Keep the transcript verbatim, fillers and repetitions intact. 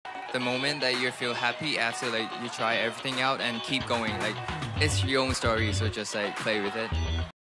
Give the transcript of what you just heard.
The moment that you feel happy after like you try everything out and keep going. Like it's your own story, so just like play with it.